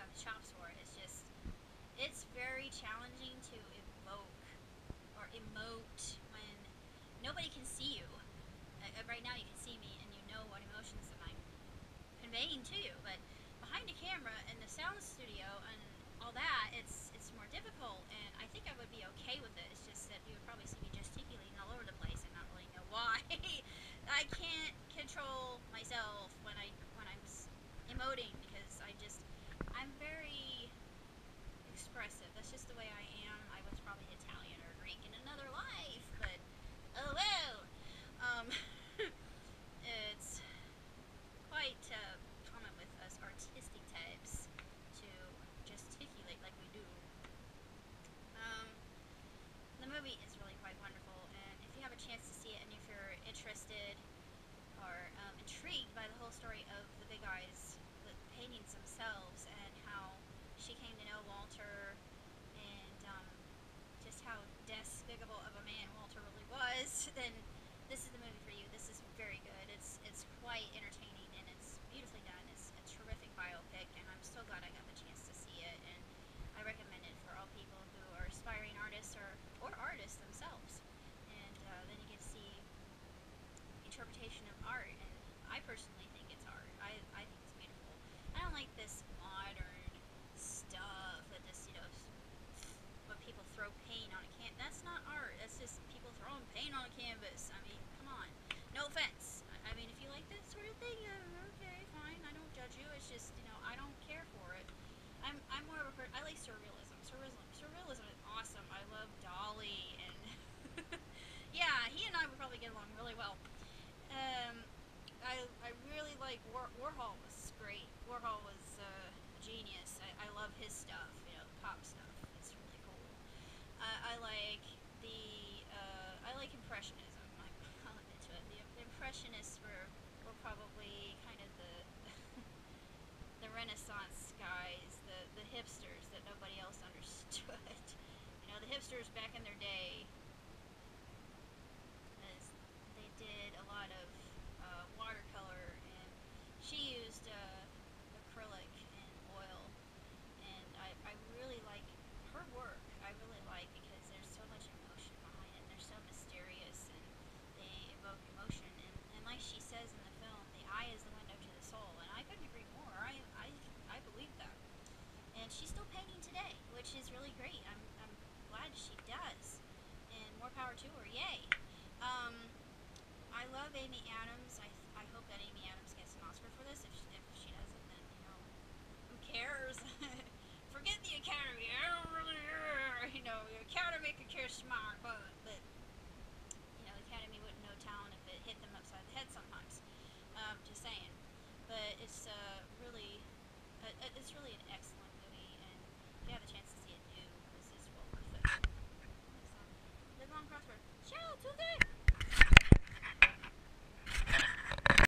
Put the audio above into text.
the chops for it. It's very challenging to evoke or emote when nobody can see you. Right now you can see me and you know what emotions that I'm conveying to you, but behind a camera in the sound studio and all that, it's more difficult, and I think I would be okay with it. It's just that you would probably see me gesticulating all over the place and not really know why. I can't control myself when I'm emoting because I'm very expressive. That's just the way I am. I was probably Italian or Greek in another life, but oh well. It's quite common with us artistic types to gesticulate like we do. The movie is really quite wonderful, and if you have a chance to see it, and if you're interested or intrigued by the whole story of the Big Eyes, the paintings themselves, and how she came to know Walter, and just how despicable of a man Walter really was, then this is the movie for you. This is very good. It's quite entertaining, and it's beautifully done. It's a terrific biopic, and I'm so glad I got the chance to see it, and I recommend it for all people who are aspiring artists or artists themselves. And then you get to see interpretation of art, and I personally think it's art. I think it's beautiful. I don't like this modern stuff that just, when people throw paint on a canvas. That's not art. That's just people throwing paint on a canvas. I mean, come on. No offense. I mean, if you like that sort of thing, okay, fine. I don't judge you. It's just, I don't care for it. I'm more of a person. I like surrealism. Surrealism is awesome. I love Dali, and yeah, he and I would probably get along really well. I really like Warhol was great. Warhol was a genius. I love his stuff, pop stuff. It's really cool. I like I like Impressionism. I'll admit to it. The Impressionists were probably kind of the Renaissance guys, the hipsters that nobody else understood. The hipsters back in their day, they did a lot of watercolor, and she used acrylic and oil, and I really like her work. I really like, because there's so much emotion behind it, and they're so mysterious, and they evoke emotion, and like she says in the film, the eye is the window to the soul, and I couldn't agree more. I believe that. And she's still painting today, which is really great. I'm glad she does, and more power to her. Yay! I love Amy Adams. I hope that Amy Adams gets an Oscar for this. If she doesn't, then, who cares? Forget the Academy. I don't really the Academy could care smart, but the Academy wouldn't know talent if it hit them upside the head sometimes. Just saying. But it's really an excellent movie, and if you have a chance to see it, this is well worth it. Live long, prosper. Ciao, Tuesday!